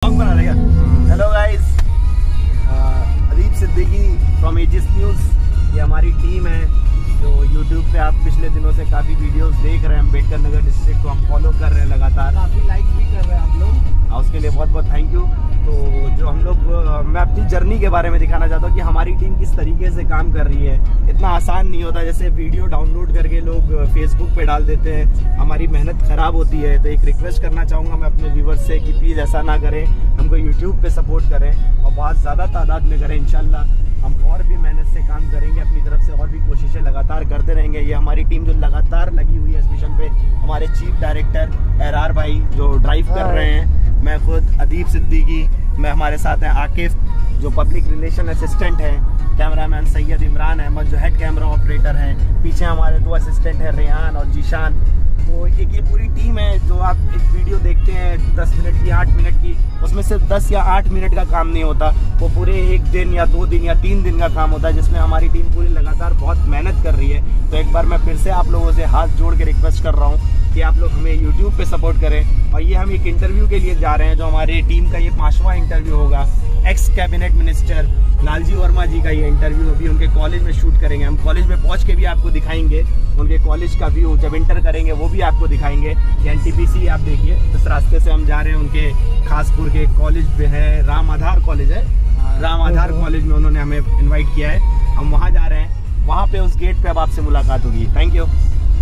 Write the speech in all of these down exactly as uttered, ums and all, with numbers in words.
Blog बना रहे क्या? Hello guys, Adeeb Siddiqui from Aegis news. ये हमारी टीम है जो यूट्यूब पे आप पिछले दिनों से काफ़ी वीडियोस देख रहे हैं। अम्बेडकर नगर डिस्ट्रिक्ट को हम फॉलो कर रहे हैं लगातार, काफ़ी लाइक भी कर रहे हैं आप लोग, उसके लिए बहुत बहुत थैंक यू। तो जो हम लोग, मैं अपनी जर्नी के बारे में दिखाना चाहता हूँ कि हमारी टीम किस तरीके से काम कर रही है। इतना आसान नहीं होता, जैसे वीडियो डाउनलोड करके लोग फेसबुक पे डाल देते हैं, हमारी मेहनत ख़राब होती है। तो एक रिक्वेस्ट करना चाहूँगा मैं अपने व्यूवर्स से कि प्लीज़ ऐसा ना करें, हमको यूट्यूब पे सपोर्ट करें और बहुत ज़्यादा तादाद में करें। इंशाल्लाह हम और भी मेहनत से काम करेंगे, अपनी तरफ से और भी कोशिशें लगातार करते रहेंगे। ये हमारी टीम जो लगातार लगी हुई है इस मिशन पे, हमारे चीफ डायरेक्टर एरार भाई जो ड्राइव कर रहे हैं, मैं खुद अदीब सिद्दीकी, मैं हमारे साथ हैं आकिफ जो पब्लिक रिलेशन असिस्टेंट हैं, कैमरामैन सैयद इमरान अहमद जो हेड कैमरा ऑपरेटर हैं, पीछे हमारे दो असिस्टेंट हैं रेहान और जीशान। तो एक ये पूरी टीम है। जो आप एक वीडियो देखते हैं दस मिनट की, आठ मिनट की, उसमें सिर्फ दस या आठ मिनट का काम नहीं होता, वो पूरे एक दिन या दो दिन या तीन दिन का काम होता है, जिसमें हमारी टीम पूरी लगातार बहुत मेहनत कर रही है। तो एक बार मैं फिर से आप लोगों से हाथ जोड़ के रिक्वेस्ट कर रहा हूँ कि आप लोग हमें यूट्यूब पे सपोर्ट करें। और ये हम एक इंटरव्यू के लिए जा रहे हैं, जो हमारी टीम का ये पाँचवां इंटरव्यू होगा। Ex cabinet minister Lalji Verma ji का ये इंटरव्यू अभी उनके कॉलेज में शूट करेंगे। हम कॉलेज में पहुंच के भी आपको दिखाएंगे उनके कॉलेज का व्यू, जब इंटर करेंगे वो भी आपको दिखाएंगे। एन टी पी सी आप देखिए, इस रास्ते से हम जा रहे हैं उनके खासपुर के कॉलेज पे है, राम आधार कॉलेज है, राम आधार कॉलेज में उन्होंने हमें इन्वाइट किया है, हम वहाँ जा रहे हैं। वहाँ पे उस गेट पे अब आपसे मुलाकात होगी। Thank you.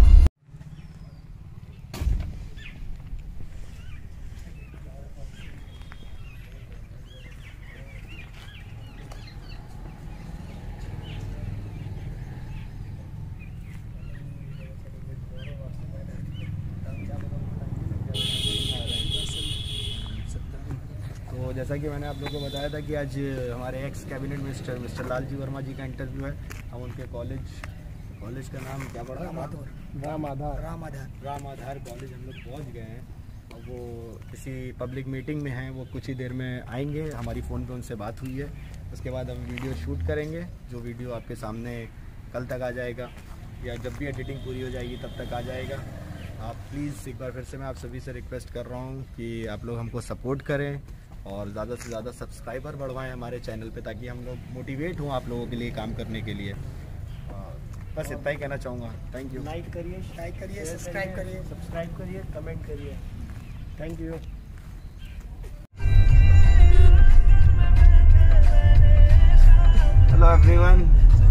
तो जैसा कि मैंने आप लोगों को बताया था कि आज हमारे ex cabinet minister mister Lalji Verma ji का इंटरव्यू है। हम उनके कॉलेज कॉलेज का नाम क्या पड़ा? राम आधार राम आधार राम आधार राम आधार कॉलेज हम लोग पहुँच गए हैं। और वो किसी पब्लिक मीटिंग में हैं, वो कुछ ही देर में आएंगे। हमारी फ़ोन पे उनसे बात हुई है। उसके बाद हम वीडियो शूट करेंगे, जो वीडियो आपके सामने कल तक आ जाएगा या जब भी एडिटिंग पूरी हो जाएगी तब तक आ जाएगा। आप प्लीज़ एक बार फिर से मैं आप सभी से रिक्वेस्ट कर रहा हूँ कि आप लोग हमको सपोर्ट करें और ज़्यादा से ज़्यादा सब्सक्राइबर बढ़वाएं हमारे चैनल पे, ताकि हम लोग मोटिवेट हों आप लोगों के लिए काम करने के लिए। बस इतना ही कहना चाहूँगा। Thank you. लाइक करिए, लाइक करिए, सब्सक्राइब करिए, सब्सक्राइब करिए, कमेंट करिए। Thank you. हेलो एवरीवन,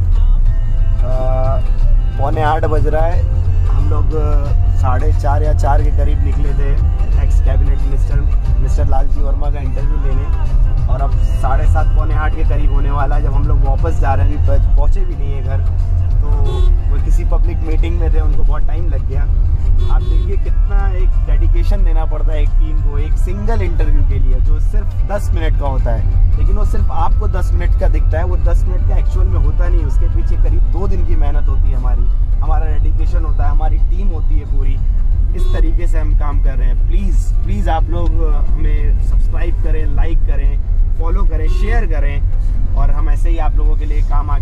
पौने आठ बज रहा है। हम लोग साढ़े चार या चार के करीब निकले थे ex cabinet minister mister Lalji Verma का इंटरव्यू लेने, और अब साढ़े सात पौने आठ के करीब होने वाला है जब हम लोग वापस जा रहे हैं। अभी पहुँचे भी नहीं है घर, तो वो किसी पब्लिक मीटिंग में थे, उनको बहुत टाइम लग गया। आप देखिए कितना एक डेडिकेशन देना पड़ता है एक टीम को एक सिंगल इंटरव्यू के लिए, जो सिर्फ दस मिनट का होता है। लेकिन वो सिर्फ आपको दस मिनट का दिखता है, वो दस मिनट का एक्चुअल में होता नहीं। उसके पीछे करीब दो दिन की मेहनत होती है हमारी, हमारा डेडिकेशन होता है, हमारी टीम होती है पूरी। इस तरीके से हम काम कर रहे हैं। प्लीज़ प्लीज़ आप लोग हमें सब्सक्राइब करें, लाइक करें, फॉलो करें, शेयर करें, और हम ऐसे ही आप लोगों के लिए काम